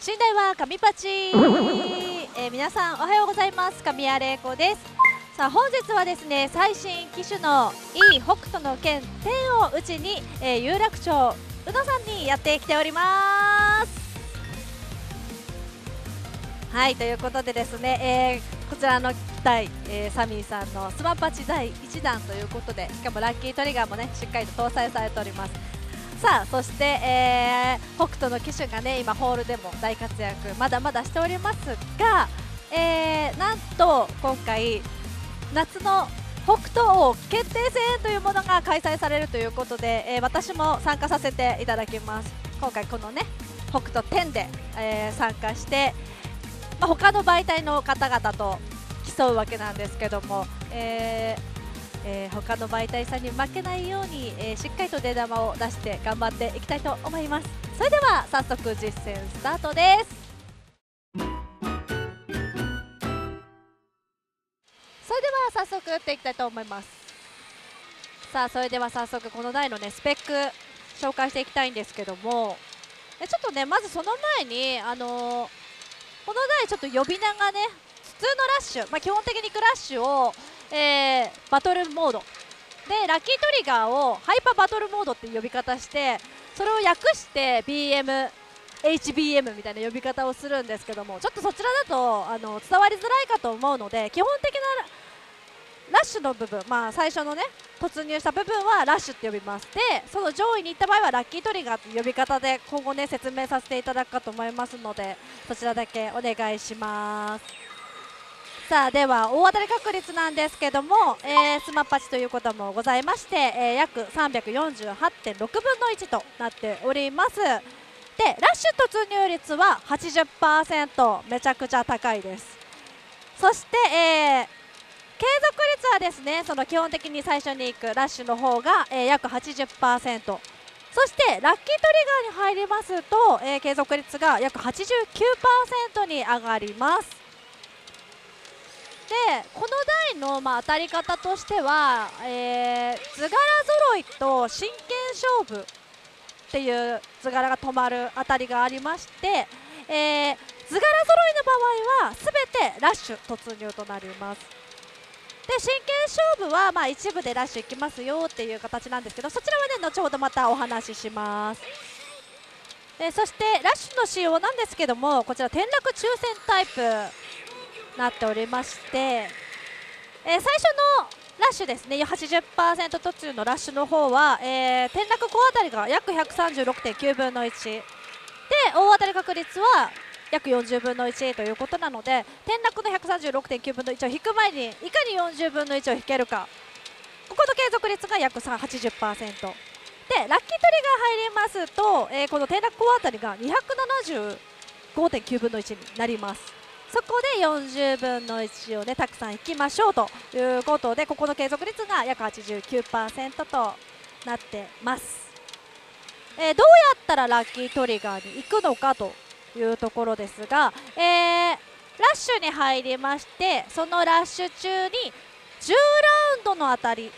寝台は神パチ、皆さんおはようございます。神谷玲子です。さあ本日はですね、最新機種の E 北斗の拳10をうちに、有楽町うのさんにやってきております。はいということでですね、こちらの台、サミーさんのスマパチ第1弾ということで、しかもラッキートリガーもねしっかりと搭載されております。さあそして、北斗の機種がね今ホールでも大活躍まだまだしておりますが、なんと今回夏の北斗王決定戦というものが開催されるということで、私も参加させていただきます。今回このね北斗10で、参加して、他の媒体の方々と競うわけなんですけども、他の媒体さんに負けないように、しっかりと出玉を出して頑張っていきたいと思います。それでは早速実践スタートです。それでは早速打っていきたいと思います。さあそれでは早速この台のねスペック紹介していきたいんですけども、ちょっとねまずその前にこの台ちょっと呼び名がね普通のラッシュ、基本的にクラッシュを、バトルモードでラッキートリガーをハイパーバトルモードっていう呼び方して、それを訳して BM、HBM みたいな呼び方をするんですけども、ちょっとそちらだと伝わりづらいかと思うので、基本的なラッシュの部分、最初のね突入した部分はラッシュって呼びます。でその上位に行った場合はラッキートリガーっていう呼び方で今後ね説明させていただくかと思いますので、そちらだけお願いします。さあでは大当たり確率なんですけども、スマパチということもございまして、約348.6分の1となっております。でラッシュ突入率は 80%、 めちゃくちゃ高いです。そして、継続率はですね、その基本的に最初に行くラッシュの方が、約 80%、 そしてラッキートリガーに入りますと、継続率が約 89% に上がります。でこの台の、当たり方としては、図柄揃いと真剣勝負っていう図柄が止まる当たりがありまして、図柄揃いの場合は全てラッシュ突入となります。で真剣勝負は、一部でラッシュいきますよっていう形なんですけど、そちらはね後ほどまたお話しします。そしてラッシュの仕様なんですけども、こちら転落抽選タイプなっておりまして、最初のラッシュですね 80% 突入のラッシュの方は、転落高当たりが約 136.9 分の1で、大当たり確率は約40分の1ということなので、転落の 136.9 分の1を引く前にいかに40分の1を引けるか、ここの継続率が約 80%。 でラッキートリガー入りますと、この転落高当たりが 275.9 分の1になります。そこで40分の1をねたくさん引きましょうということで、ここの継続率が約 89% となってます。どうやったらラッキートリガーに行くのかというところですが、ラッシュに入りまして、そのラッシュ中に10ラウンドの当たり、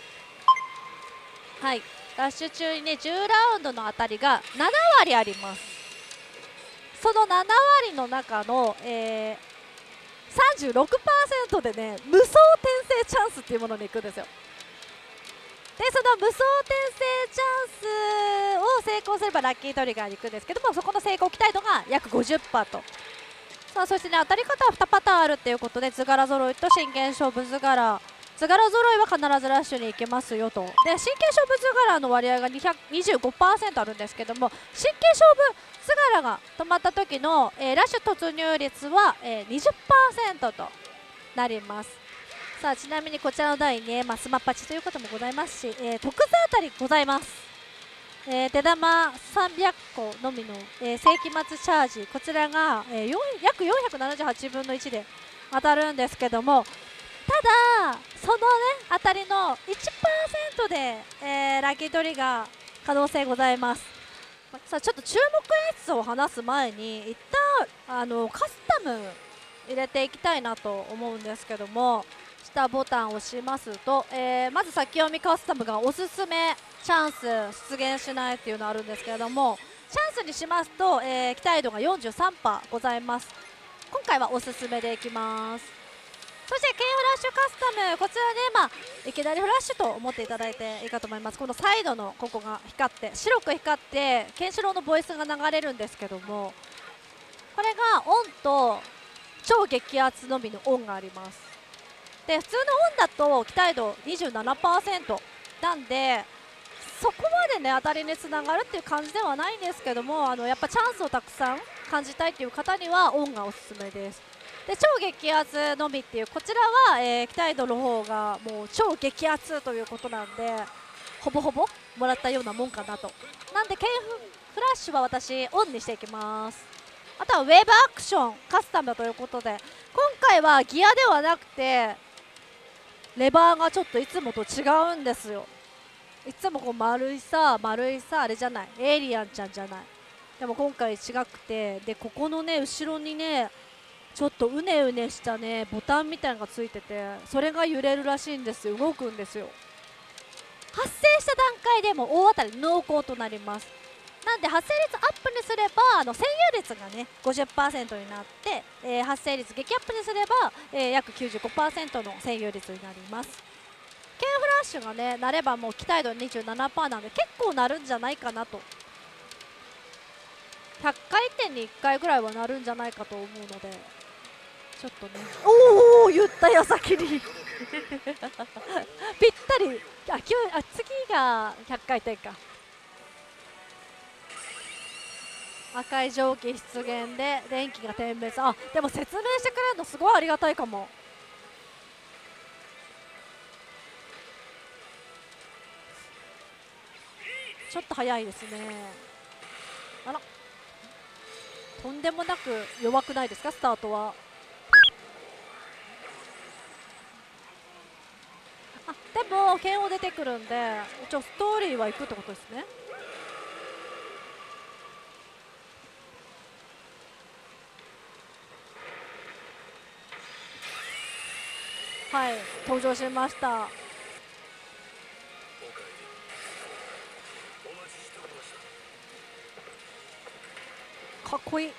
ラッシュ中にね10ラウンドの当たりが7割あります。その7割の中の、36% でね無双転生チャンスっていうものに行くんですよ。でその無双転生チャンスを成功すればラッキートリガーに行くんですけども、そこの成功期待度が約 50% と。さあそしてね当たり方は2パターンあるっていうことで、図柄揃いと真剣勝負図柄。図柄揃いは必ずラッシュに行けますよと。で真剣勝負図柄の割合が 25% あるんですけども、真剣勝負図柄が止まった時の、ラッシュ突入率は、20% となります。さあちなみにこちらの台ね、スマパチということもございますし、特座当たりございます。出玉300個のみの、世紀末チャージ、こちらが、約478分の1で当たるんですけども、ただそのね当たりの 1% で、ラッキートリガー可能性ございます。さあちょっと注目演出を話す前に一旦カスタム入れていきたいなと思うんですけども、下ボタンを押しますと、まず先読みカスタムがおすすめチャンス出現しないっていうのあるんですけれども、 チャンスにしますと、期待度が43%ございます。今回はおすすめでいきます。そして K フラッシュカスタム、こちらでいきなりフラッシュと思っていただいていいかと思います。このサイドのここが光って白く光ってケンシロウのボイスが流れるんですけども、これがオンと超激アツのみのオンがあります。で普通のオンだと期待度 27% なんでそこまでね当たりにつながるっていう感じではないんですけども、やっぱチャンスをたくさん感じたいっていう方にはオンがおすすめです。で超激アツのみっていうこちらは、期待度の方がもう超激アツということなんでほぼほぼもらったようなもんかなと。なんで K フラッシュは私オンにしていきます。あとはウェーブアクションカスタムということで、今回はギアではなくてレバーがちょっといつもと違うんですよ。いつもこう丸いさあれじゃない、エイリアンちゃんじゃない。でも今回違くて、でここのね後ろにねちょっとうねうねしたねボタンみたいなのがついてて、それが揺れるらしいんですよ。動くんですよ。発生した段階でも大当たり濃厚となります。なんで発生率アップにすれば占有率がね 50% になって、発生率激アップにすれば、約 95% の占有率になります。K フラッシュがねなればもう期待度 27% なんで結構なるんじゃないかなと。100回転に1回ぐらいはなるんじゃないかと思うので、ちょっとね、おお言った矢先にぴったり。次が100回転か。赤い蒸気出現で電気が点滅。でも説明してくれるのすごいありがたいかも。ちょっと早いですね。あらとんでもなく弱くないですかスタートは。でも剣を出てくるんで一応ストーリーは行くってことですね。はい登場しました。かっこいい。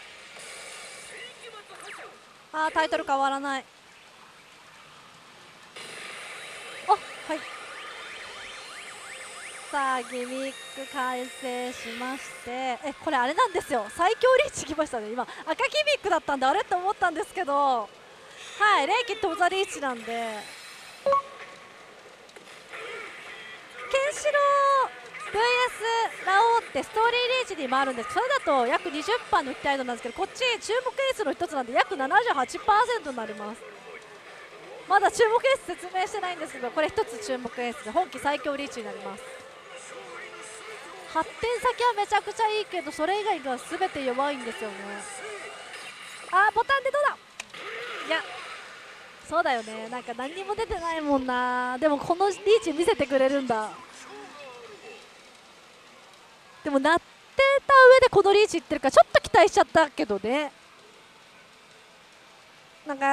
タイトル変わらない。はい。さあギミック完成しまして、これあれなんですよ。最強リーチきましたね。今赤ギミックだったんであれって思ったんですけど、はい霊気トザリーチなんでケンシロウ VS ラオウってストーリーリーチにもあるんです。それだと約 20% の期待度なんですけど、こっち注目エースの一つなんで約 78% になります。まだ注目エース説明してないんですけど、これ一つ注目エースで本気最強リーチになります。発展先はめちゃくちゃいいけどそれ以外が全て弱いんですよね。ボタンでどうだ。いやそうだよね、なんか何にも出てないもんな。でもこのリーチ見せてくれるんだ。でも鳴ってた上でこのリーチいってるからちょっと期待しちゃったけどね。なんか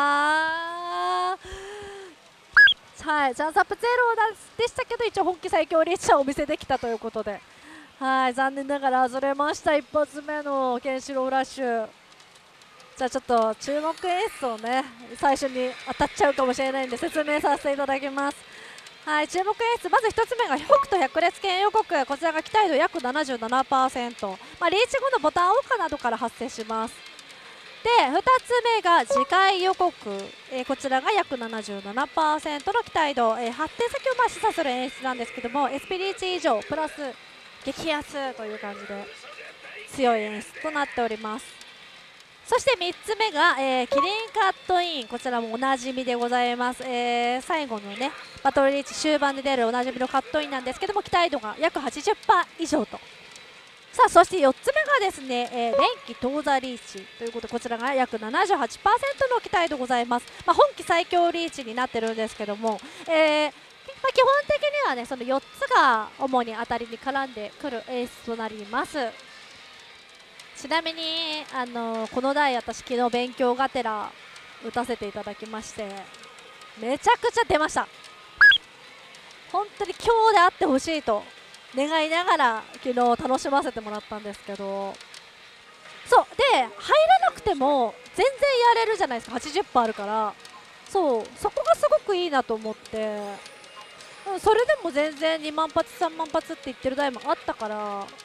はいチャンスアップゼロでしたけど一応本気最強リーチをお見せできたということで、はい残念ながら外れました。一発目のケンシロウラッシュ。じゃあちょっと注目エースをね最初に当たっちゃうかもしれないんで説明させていただきます。はい注目エースまず1つ目が北斗百裂拳予告。こちらが期待度約 77%、リーチ後のボタンオフなどから発生します。で2つ目が次回予告、こちらが約 77% の期待度、発展先を示唆する演出なんですけども SP リーチ以上プラス激安という感じで強い演出となっております。そして3つ目が、キリンカットイン。こちらもおなじみでございます。最後のねバトルリーチ終盤で出るおなじみのカットインなんですけども期待度が約 80% 以上と。さあそして4つ目がですね、連気当座リーチということでこちらが約 78% の期待度ございます。本気最強リーチになってるんですけども、基本的にはねその4つが主に当たりに絡んでくるエースとなります。ちなみにこの台私昨日勉強がてら打たせていただきましてめちゃくちゃ出ました。本当に今日であってほしいと願いながら昨日楽しませてもらったんですけど、そうで入らなくても全然やれるじゃないですか。80%あるから、そこがすごくいいなと思って、それでも全然2万発3万発って言ってる台もあったから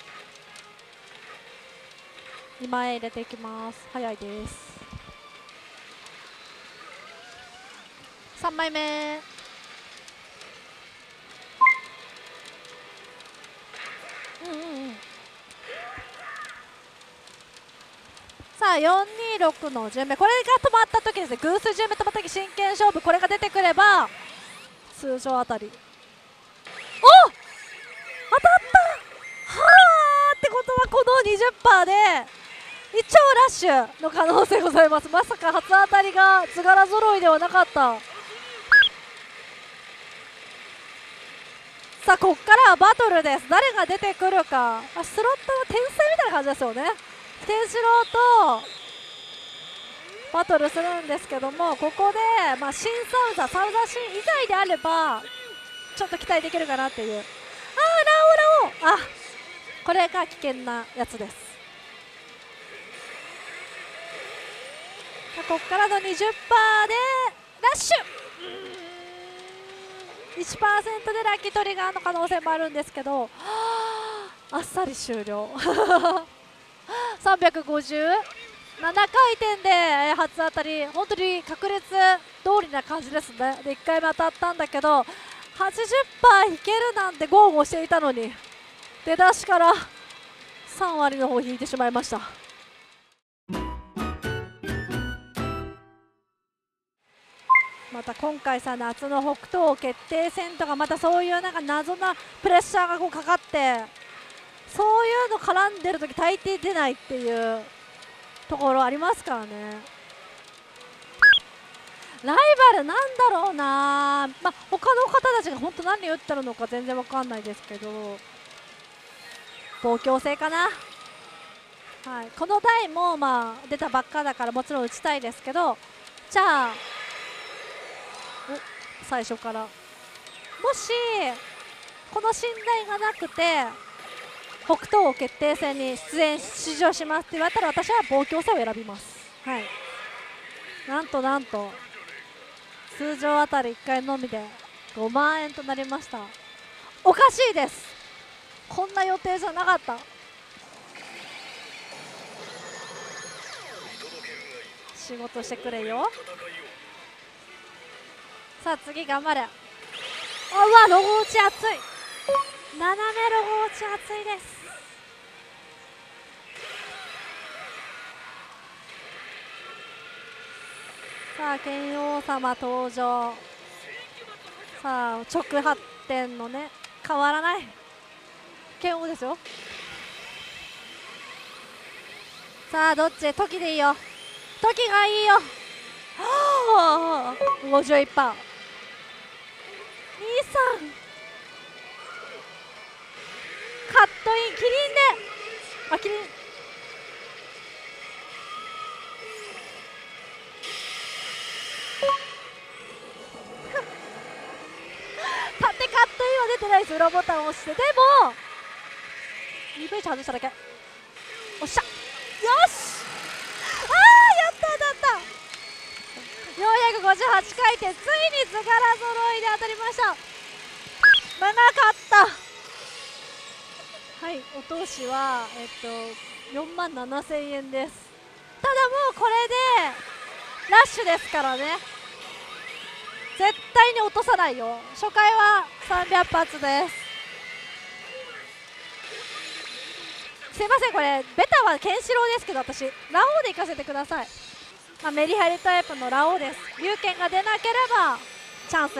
、2万円入れていきます。早いです。3枚目、さあ426の順目、これが止まった時ですね。偶数順目止まった時真剣勝負、これが出てくれば通常あたり、お、当たった。はあってことはこの 20% で一応ラッシュの可能性ございます。まさか初当たりが図柄揃いではなかった。さあこっからはバトルです。誰が出てくるか。スロットの天才みたいな感じですよね。ケンシロウとバトルするんですけども、ここで、新サウザシン以外であればちょっと期待できるかなっていう。ラオウ、これが危険なやつです。ここからの 20% でラッシュ、1% でラッキートリガーの可能性もあるんですけど、あっさり終了357回転で初当たり、本当に確率通りな感じですね。で1回目当たったんだけど 80% 引けるなんて豪語していたのに、出だしから3割の方引いてしまいました。また今回さ、夏の北東決定戦とか、またそういうなんか謎なプレッシャーがこうかかって、そういうの絡んでる時大抵出ないっていうところありますからね。ライバルなんだろうな、他の方たちが本当何打ってるのか全然わかんないですけど、望郷星かな。はい、この台も出たばっかだからもちろん打ちたいですけど、じゃあ最初からもしこの信頼がなくて北東決定戦に出場しますって言われたら、私は望郷星を選びます。はい、なんと通常あたり1回のみで5万円となりました。おかしいです、こんな予定じゃなかった。仕事してくれよ。さあ次頑張れ。ロゴ打ち熱い、斜めロゴ打ち熱いです。さあ剣王様登場。さあ直発展のね、変わらない剣王ですよ。さあどっち、時でいいよ、時がいいよ。はあ 51%、 兄さんカットイン、キリンで、キリン縦カットインは出てないです。裏ボタンを押して、でも EV 外しただけ。おっしゃ、よし、やった当たった。458回転、ついに図柄揃いで当たりました。長かった。はい、お通しは4万7000円です。ただもうこれでラッシュですからね、絶対に落とさないよ。初回は300発です。すいません、これベタはケンシロウですけど、私ラオウで行かせてください。メリハリタイプのラオウです。龍拳が出なければチャンス。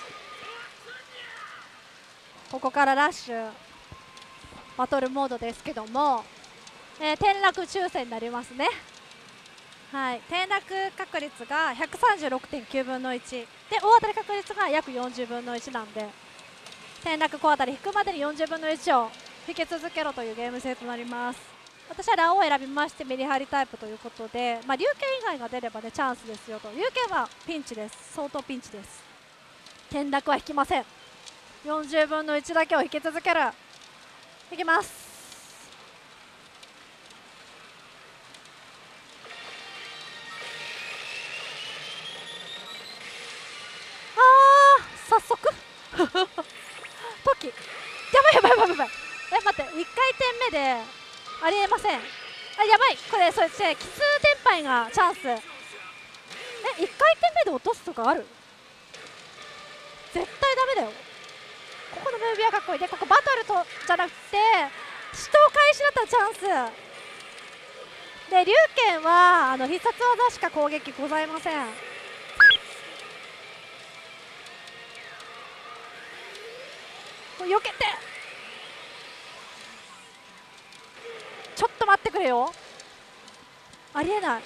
ここからラッシュバトルモードですけども、転落抽選になりますね。はい、転落確率が 136.9 分の1で、大当たり確率が約40分の1なんで、転落小当たり引くまでに40分の1を引き続けろというゲーム性となります。私はラオウを選びましてメリハリタイプということで、龍拳以外が出ればねチャンスですよと。龍拳はピンチです、相当ピンチです。転落は引きません。40分の1だけを引き続ける。 いきます。早速トキ、やばいやばいやばいやばい。待って、1回転目でありえません。あ、やばい、これそれ奇数転敗がチャンス。1回転目で落とすとかある？絶対ダメだよ。ここのムービーはかっこいい。でここバトルとじゃなくて死闘開始だったらチャンスで、龍拳は必殺技しか攻撃ございません。避けて、ちょっと待ってくれよ。ありえない。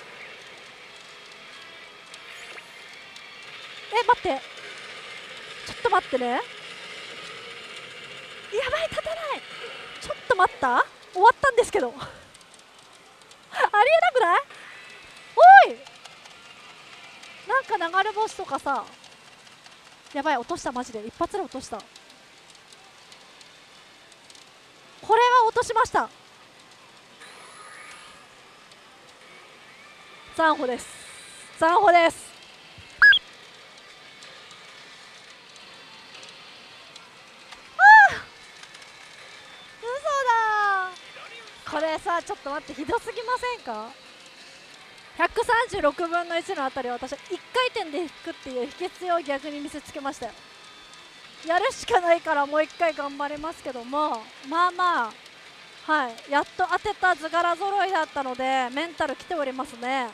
待って、ちょっと待ってね。やばい、立たない。ちょっと待った、終わったんですけどありえなくない？おい、なんか流れ星とかさ。やばい、落とした。マジで一発で落とした。これは落としました。残歩です。残歩です。これさ、ちょっと待って、ひどすぎませんか？ 136 分の1のあたりを私は1回転で引くっていう秘訣を逆に見せつけましたよ。やるしかないからもう1回頑張りますけども、まあまあ、はい、やっと当てた図柄揃いだったのでメンタルきておりますね。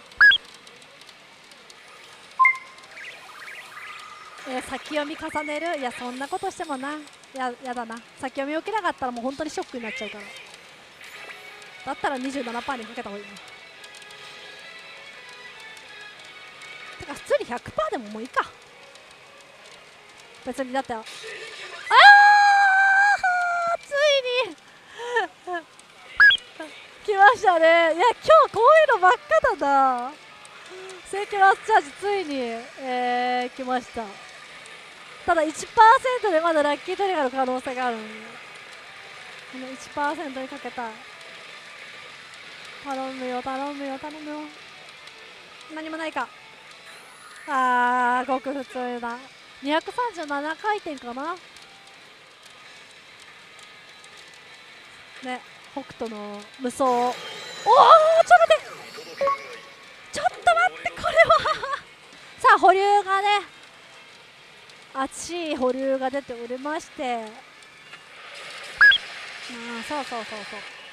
先読み重ねる、いやそんなことしてもな、やだな。先読み受けなかったらもう本当にショックになっちゃうから、だったら 27% にかけた方がいいね。てか普通に 100% でももういいか、別に。だってついに来ましたね。いや今日こういうのばっかだな。正規マスチャージついに、来ました。ただ 1% でまだラッキートリガーの可能性があるので、この 1% にかけたい。頼むよ頼むよ頼むよ。何もないか。ごく普通だ。237回転かなね。北斗の無双。おお、ちょっと待ってちょっと待って、これはさあ保留がね、熱い保留が出ておりまして、そうそうそうそう。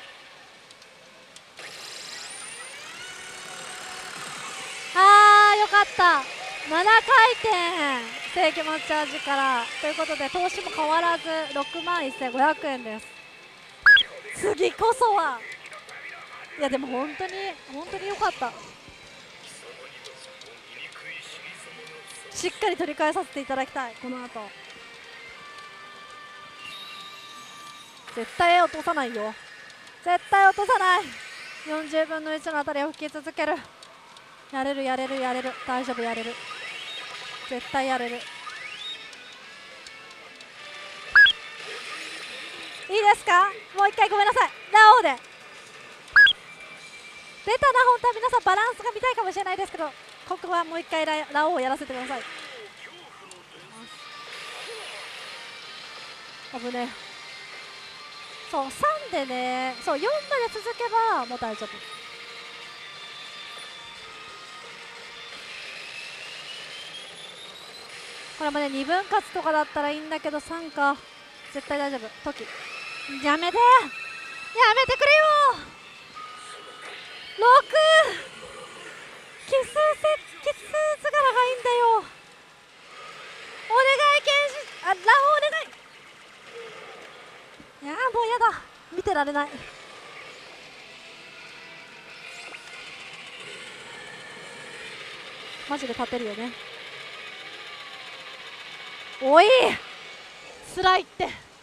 よかった、7回転正規マッチャージからということで、投資も変わらず61,500円です。次こそは。いやでも本当に良かった。しっかり取り返させていただきたい。この後絶対落とさないよ。絶対落とさない。40分の1のあたりを引き続ける。やれるやれるやれる、大丈夫、やれる、絶対やれる。いいですか、もう一回ごめんなさい。ラオウで出たな。本当は皆さんバランスが見たいかもしれないですけど、ここはもう一回ラオウをやらせてください。危ねえ。そう3でね、そう4まで続けばもう大丈夫。これもね2分割とかだったらいいんだけど、3か。絶対大丈夫。トキやめてくれよ。6奇数図柄がいいんだよ。お願い剣士、ラオウお願い。いやもうやだ、見てられない。マジで勝てるよね。おい、つらいって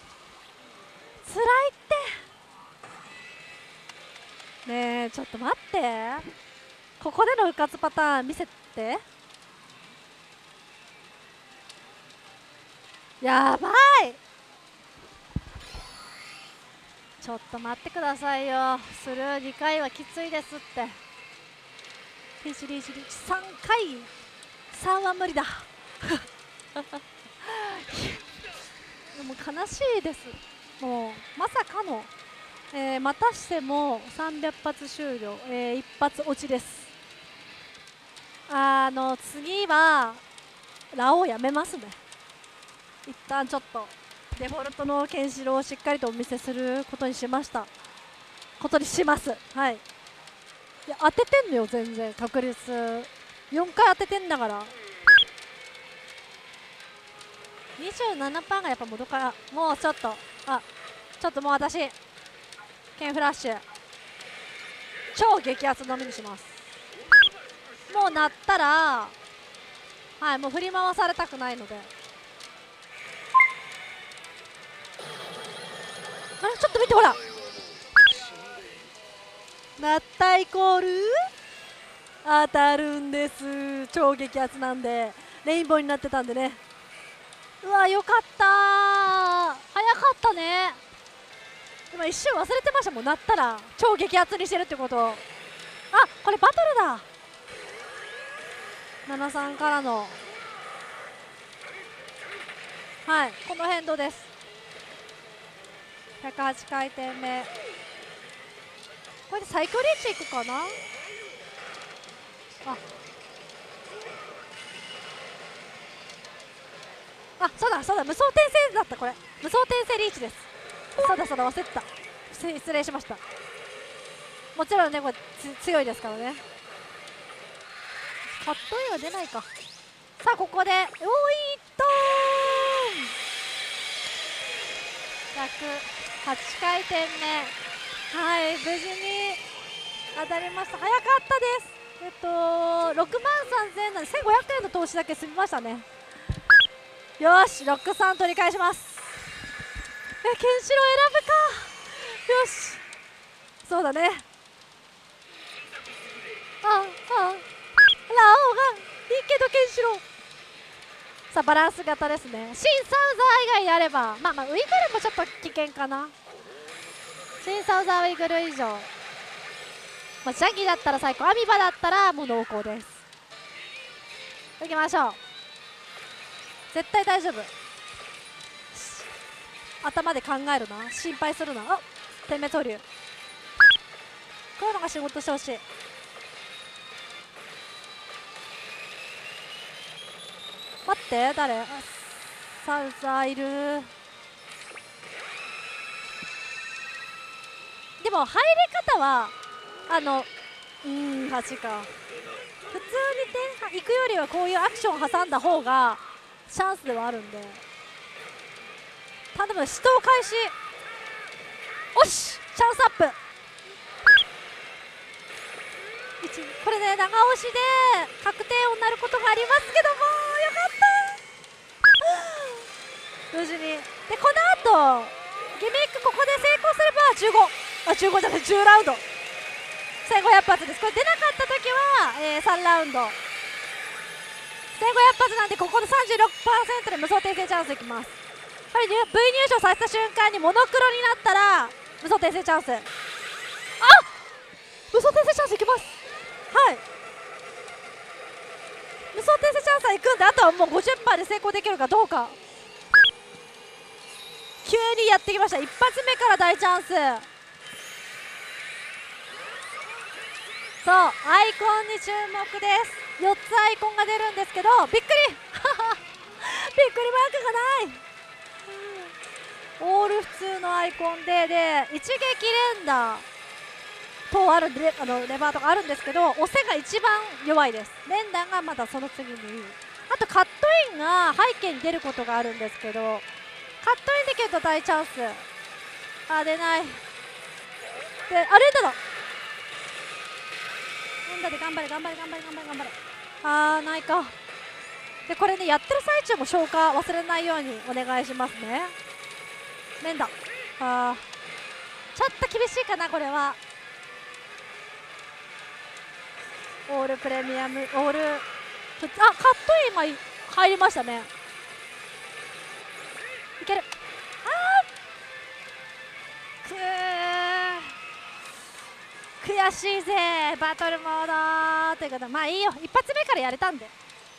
ねえ、ちょっと待って、ここでの復活パターン見せて。やばい、 ちょっと待ってくださいよ。スルー2回はきついですって。リーチリーチリーチ3回3は無理だもう悲しいです。もうまさかの、またしても300発終了、一発落ちです。次はラオウやめますね。一旦ちょっとデフォルトのケンシロウをしっかりとお見せすることにします。はい。いや当ててんのよ、全然確率4回当ててんだから。27%がやっぱもどか。もうちょっともう私ケンフラッシュ超激アツのみにします。もう鳴ったらもう振り回されたくないので。ちょっと見て、ほら鳴ったイコール当たるんです。超激アツなんでレインボーになってたんでね。うわよかったー、早かったね。今一瞬忘れてましたもん、鳴ったら超激アツにしてるってこと。これバトルだ。73からのこの変動です。108回転目。これで最強リーチいくかな。そうだ無双転生だった。これ無双転生リーチです。そうだ忘れてた。失礼しました。もちろんねこれ強いですからね。カットインは出ないか。さあここで1回転目、無事に当たりました。早かったです。6万3000円なんで1500円の投資だけ済みましたね。よし63取り返します。ケンシロウ選ぶか。よしそうだね。ラオウがいいけどケンシロウ。さあバランス型ですね。シン・サウザー以外であればウイグルもちょっと危険かな。シン・サウザーウイグル以上、ジャギだったら最高、アミバだったらもう濃厚です。いきましょう。絶対大丈夫。頭で考えるな、心配するな。点滅保留、こういうのが仕事してほしい。待って、誰？サウザーいる。でも入り方は8か。普通に点行くよりはこういうアクション挟んだ方がチャンスではあるんで。頼む、死闘開始。おし、チャンスアップ。これね長押しで確定音になることがありますけども、よかった無事に。でこの後ギミックここで成功すれば15じゃない10ラウンド1500発です。これ出なかった時は、3ラウンド1500発なんで、ここで 36% で無双転生チャンスいきます。これ V 入賞させた瞬間にモノクロになったら無双転生チャンス。無双転生チャンスいきます。無双転生チャンスはいくんで、あとはもう 50% で成功できるかどうか。急にやってきました。一発目から大チャンス。そう、アイコンに注目です。4つアイコンが出るんですけど、びっくりびっくりマークがない。オール普通のアイコンで一撃連打とあるレバーとかあるんですけど、押せが一番弱いです。連打がまだその次にいい。あとカットインが背景に出ることがあるんですけど、カットインできると大チャンス。出ない。で連打だ。連打で頑張れ。ないか。でこれね、やってる最中も消化忘れないようにお願いしますね。連打ちょっと厳しいかな。これはオールプレミアム、オールカットイン今入りましたね。いける。 悔しいぜバトルモードということで、まあいいよ、一発目からやれたんで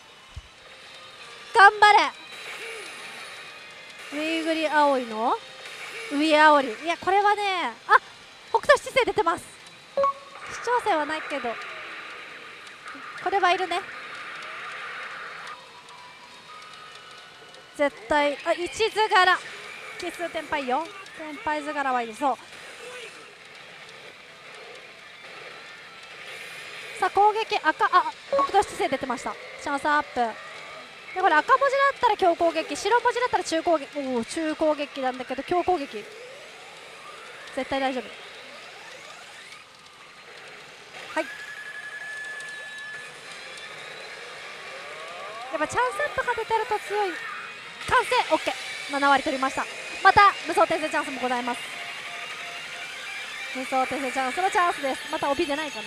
頑張れ。ウイグリ葵の上煽り、いやこれはね、あ、北斗七星出てます。視聴性はないけどこれはいるね絶対。あ、一図柄奇数天敗よ、天敗図柄はいる。そうさあ攻撃赤、あ、北斗七星出てました。チャンスアップで、これ赤文字だったら強攻撃、白文字だったら中攻撃。おお、中攻撃なんだけど強攻撃絶対大丈夫。はい、やっぱチャンスアップが出てると強い。完成 OK、 7割取りました。また無双転生チャンスもございます。無双転生チャンスのチャンスです。また帯出ないかな。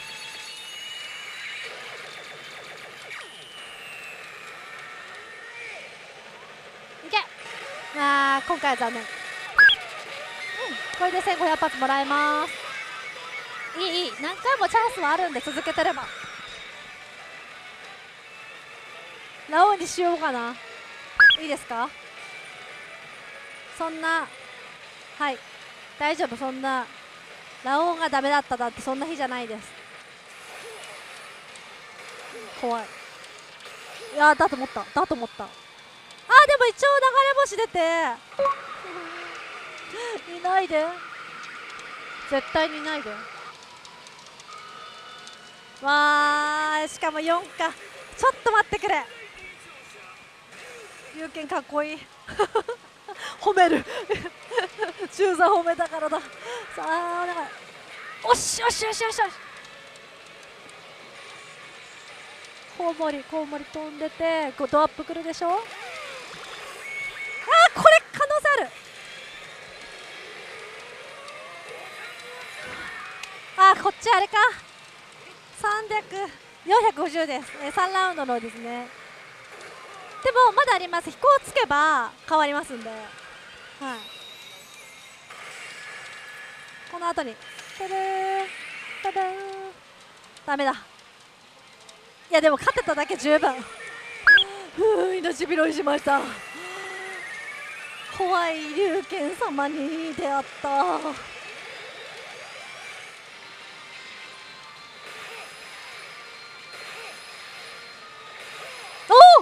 いけ、あー今回は残念。これで1500発もらえます。いいいい、何回もチャンスはあるんで続けてれば。ラオウにしようかな。いいですか。そんな、はい大丈夫、そんなラオウがダメだっただってそんな日じゃないです。怖い。いやだと思った、だと思った。あーでも一応流れ星出ていないで、絶対にいないで。わー、しかも4か。ちょっと待ってくれ、龍拳かっこいい褒める中座褒めたからだ。さあお願い、おしよしよしよしよし。コウモリ飛んでてドアップくるでしょ。あーこれ可能性ある。あーこっちあれか、300、450です、3ラウンドのですね。でもまだあります。飛行つけば変わりますんで、はい、この後にタダータダー、ダメだ。いやでも勝てただけ十分命拾いしました。怖い龍拳様に出会った。おお、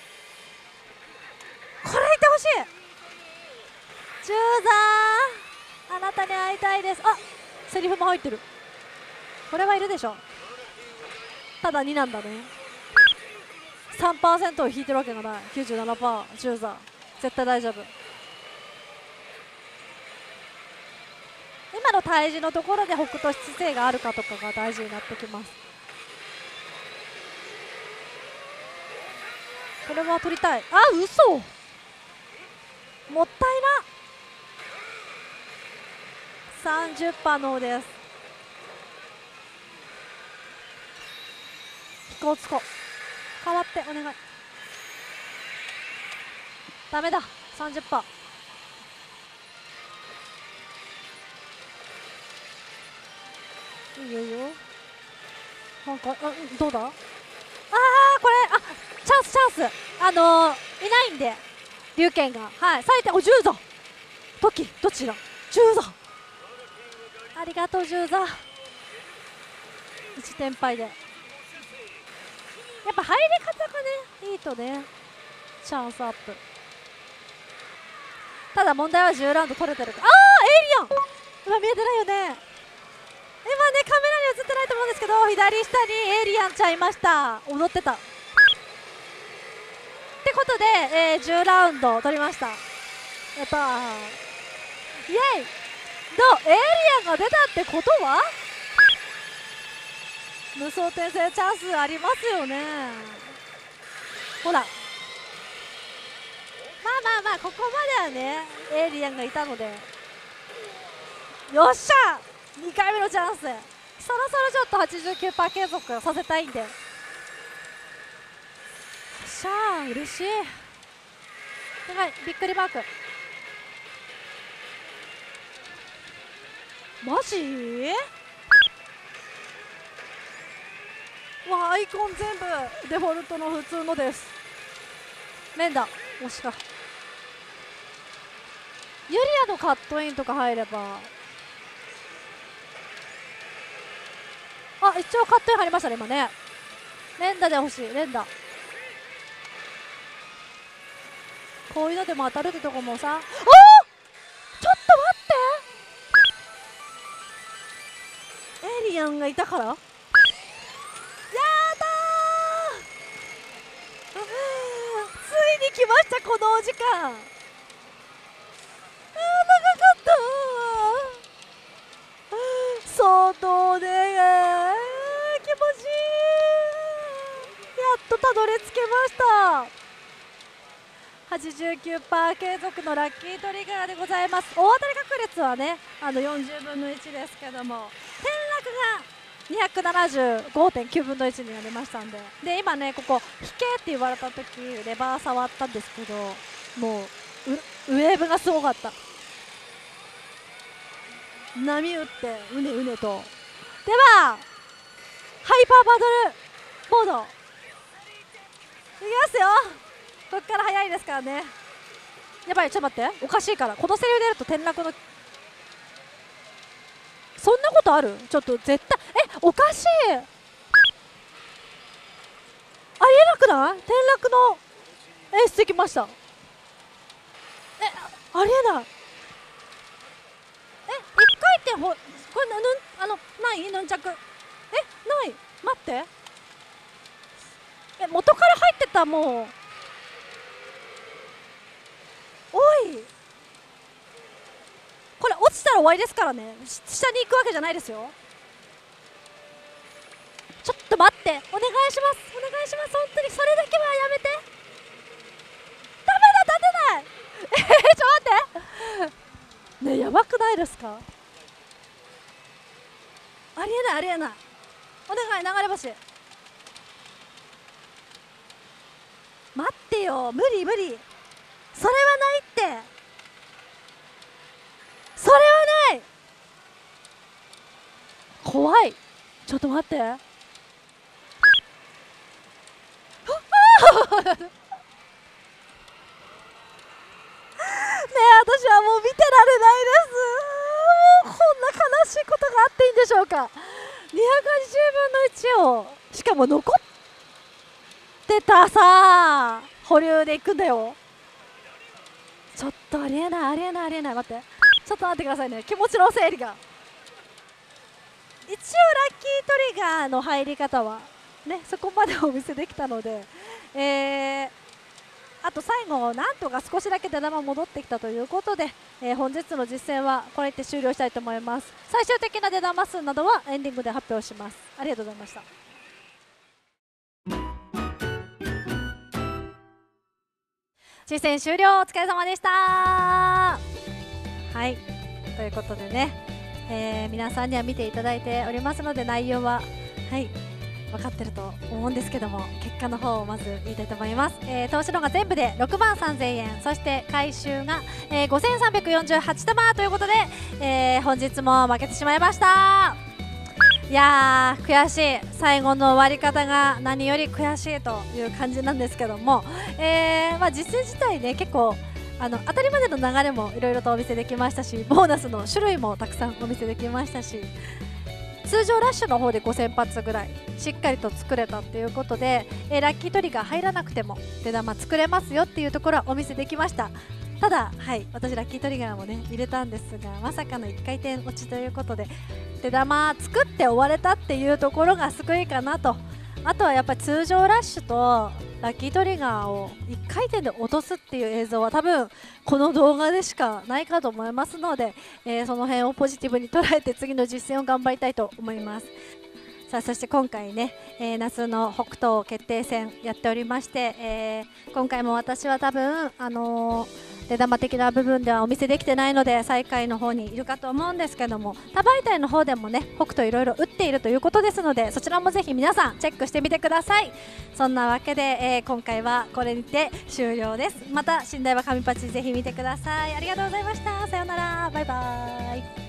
これいてほしい。中座あなたに会いたいです。あ、セリフも入ってる。これはいるでしょ。ただ2なんだね。3% を引いてるわけがない。 97% 中座絶対大丈夫。今の対峙のところで北斗七星があるかとかが大事になってきます。これは取りたい。あ、嘘、もったいな。30% のです。飛行つこ変わってお願い。ダメだ 30%。 いいよいいよ。なんかどうだ。あーこれ、あ、チャンスチャンス、いないんで龍拳が、はい、最低。お10座時どちら10座、ありがとう10座。1点敗でやっぱ入り方がねいいとねチャンスアップ。ただ問題は10ラウンド取れてるか。あーエイリアン、今見えてないよね。今ねカメラに映ってないと思うんですけど左下にエイリアンちゃんいました。踊ってたってことで、10ラウンド取りました。やったー、イエイ。どう、エイリアンが出たってことは無双転生チャンスありますよね。ほら、まあまあまあここまではねエイリアンがいたので、よっしゃ2回目のチャンス。そろそろちょっと 89% 継続させたいんで、よっしゃー嬉しい。はい、びっくりマーク。マジわあ、アイコン全部デフォルトの普通のです。連打もしかユリアのカットインとか入れば、あ、一応カットイン入りましたね今ね。連打で欲しい、連打。こういうのでも当たるってとこもさ、あー、ちょっと待って、エイリアンがいたから、やだー、ついに来ました、このお時間。長かったー、相当で気持ちいい。やっとたどり着けました。89% 継続のラッキートリガーでございます。大当たり確率はね40分の1ですけども、転落が275.9分の1になりましたんで、今ねここ引けって言われた時レバー触ったんですけど、もうウェーブがすごかった。波打ってうねうねと。ではハイパーバトルモードいきますよ。こっから早いですからね。やばい、ちょっと待って、おかしいから、このセリフ出ると転落の、そんなことある？ちょっと絶対おかしい、ありえなくない？転落の演出できました。ありえない。1回転これないヌンチャク、ない待って、元から入ってた、もうおい、これ落ちたら終わりですからね。下に行くわけじゃないですよ。ちょっと待って、お願いします、お願いします、本当にそれだけはやめて。ダメだ、立てないちょっと待ってねえ、やばくないですか？ありえない、ありえない、お願い、流れ星待ってよ、無理無理、それはないって、それはない、怖い、ちょっと待ってねえ、私はもう見てられないです。もうこんな悲しいことがあっていいんでしょうか。280分の1をしかも残ってたさ、保留でいくんだよ。ちょっとありえない、ありえない、ありえない、待って、ちょっと待ってくださいね、気持ちの整理が。一応ラッキートリガーの入り方はね、そこまでお見せできたので、あと最後なんとか少しだけ出玉戻ってきたということで、本日の実践はこれで終了したいと思います。最終的な出玉数などはエンディングで発表します。ありがとうございました。実践終了、お疲れ様でした。はい、ということでね、皆さんには見ていただいておりますので、内容ははい分かってると思うんですけども、結果の方をまず言いたいと思います。投資のが全部で6万3000円、そして回収が、5348玉ということで、本日も負けてしまいました。いやー悔しい、最後の終わり方が何より悔しいという感じなんですけども、実践自体ね結構当たりまでの流れもいろいろとお見せできましたし、ボーナスの種類もたくさんお見せできましたし、通常ラッシュの方で5000発ぐらいしっかりと作れたっていうことで、ラッキートリガー入らなくても出玉作れますよっていうところはお見せできました。ただ、私ラッキートリガーもね入れたんですが、まさかの1回転落ちということで出玉作って終われたっていうところが救いかなと。あとはやっぱり通常ラッシュとラッキートリガーを1回転で落とすっていう映像は多分この動画でしかないかと思いますので、その辺をポジティブに捉えて次の実践を頑張りたいと思います。さあそして今回ね、夏の北東決定戦やっておりまして、今回も私は多分出玉的な部分ではお見せできてないので最下位の方にいるかと思うんですけども、多媒体の方でもね北斗いろいろ打っているということですので、そちらもぜひ皆さんチェックしてみてください。そんなわけで、今回はこれにて終了です。また寝台は神パチぜひ見てください。ありがとうございました。さようなら、バイバーイ。